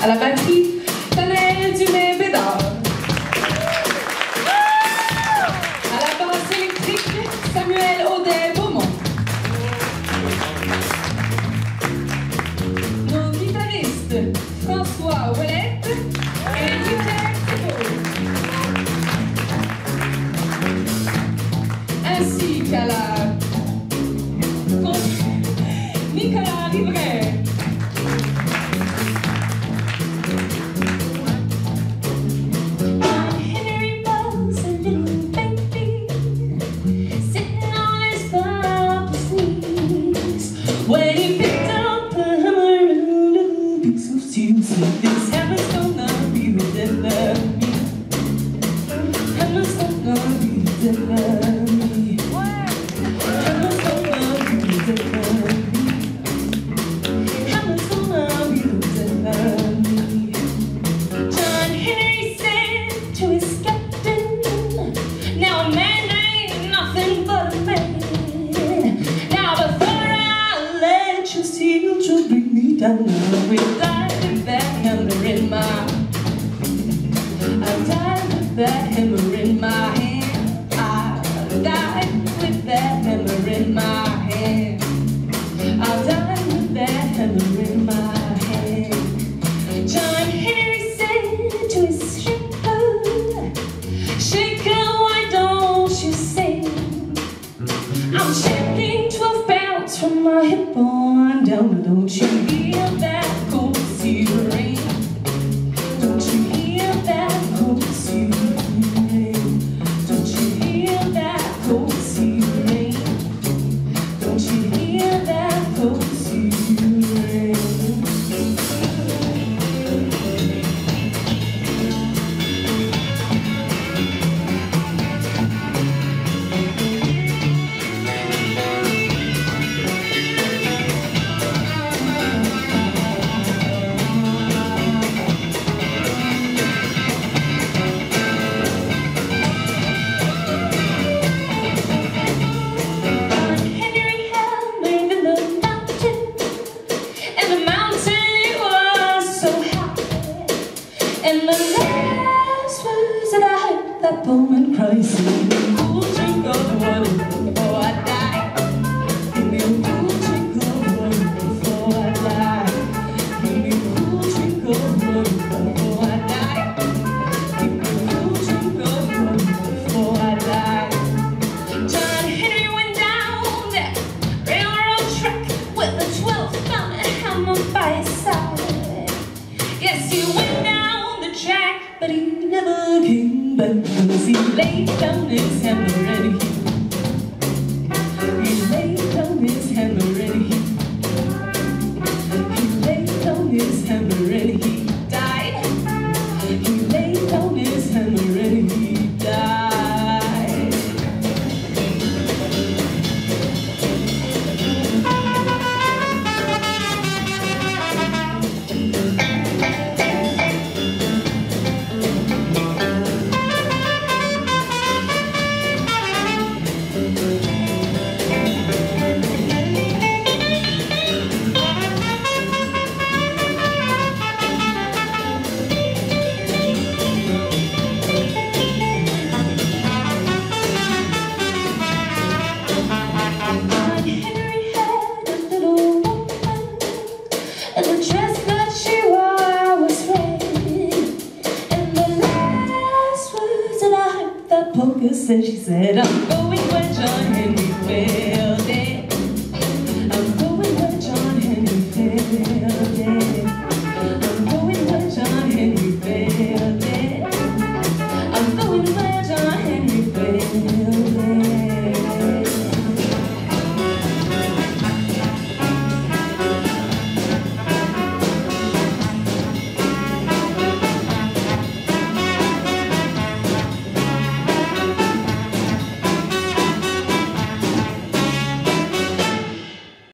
À la batterie, Tanaël Dumais-Bédard. À la basse électrique, Audet-Beaumont. Nos guitaristes, François, Ouellet et Louis-Pierre, Thibeault. Ainsi qu'à la Nicolas, Riverin. When he picked up the hammer and a little piece of steel, said this hammer's gonna be the death of me. Hammer's gonna be the death of me. Hammer's gonna be the death of me. Hammer's gonna be the death of me. John Henry said to his captain, now a man ain't nothing but a man. Now before you still to bring me down with that hammer in my I died with that hammer in my hand. I died with that hammer in my hand. I died with that hammer in my hand. John Henry said to his shaker, why don't you sing? I'm shaking 12 pounds from my hip on down, but don't you hear that cold sea rain? Don't you hear that cold sea rain? Don't you hear that cold sea rain? Don't you hear that cold sea rain? And the last words that I heard that woman cry, saying, "Cool drink of water before I die. Give me a cool drink of water before I die. Give me a cool drink of water before I die. Give me a cool drink of water before I die." John Henry went down that railroad track with a 12-pound hammer by his side. Yes, he went down the track, but he never came back, because he laid down his hammer and he laid down his hammer and he laid down his hammer and he died. He laid down his hammer and he died. And the dress that she wore was red. And the last words that I heard that poker said, she said, "I'm going where John Henry went."